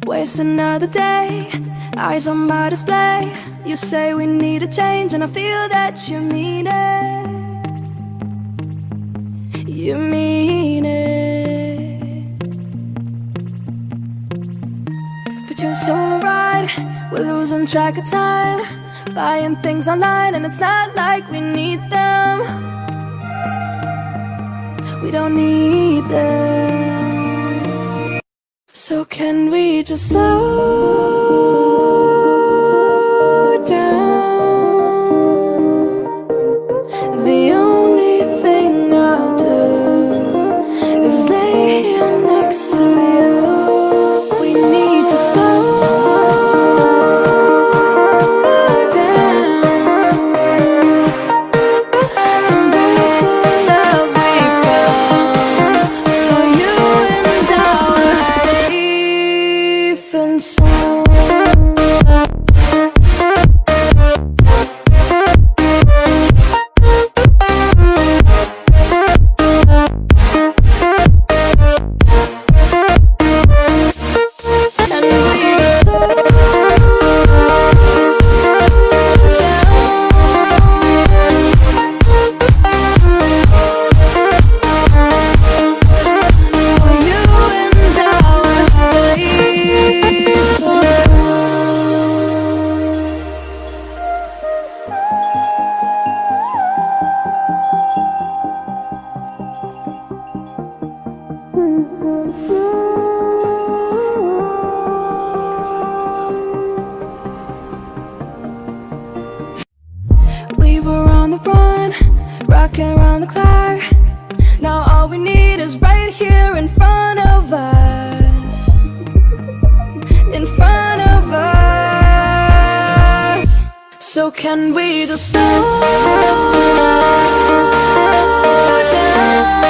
Waste another day, eyes on my display. You say we need a change and I feel that you mean it. You mean it. But you're so right, we're losing track of time, buying things online and it's not like we need them. We don't need them. So can we just slow down? The only thing I'll do is lay here next to you. We need to slow down. Embrace the love we found, for you and our safe and sound. We were on the run, rocking around the clock. Now all we need is right here in front of us. In front of us. So can we just slow down?